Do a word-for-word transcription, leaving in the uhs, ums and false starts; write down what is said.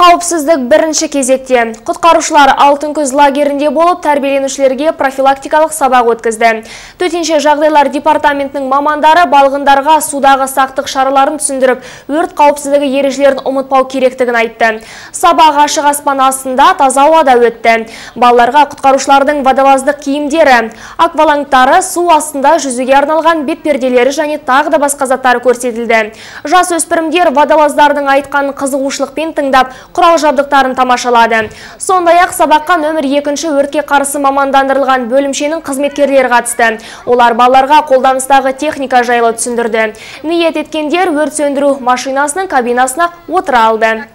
Қауіпсіздік бірінші кезекте. Құтқарушылар алтын күз лагерінде болып, тәрбиеленушілерге профилактикалық сабақ өткізді. Төтенше жағдайлар департаментінің мамандары балғындарға судағы сақтық шараларын түсіндіріп, өрт қауіпсіздігі ережелерін ұмытпау керектігін айтты. Сабақ ашық аспан астында таза ауада өтті. Балаларға құтқарушылардың водолаздық киімдері, аквалангтары, су астында жүзуге арналған бетперделері және тағы да басқа заттары көрсетілді. Жас өспірімдер водолаздардың айтқан қызығушылықпен тыңдап, құрал жабдықтарын тамашалады. Сондай-ақ сабаққа нөмір екінші өртке қарсы мамандандырылған бөлімшенің қызметкерлері қатысты. Олар балаларға қолданыстағы техника жайлы түсіндірді. Ниет еткендер өрт сөндіру машинасының кабинасына отыра алды.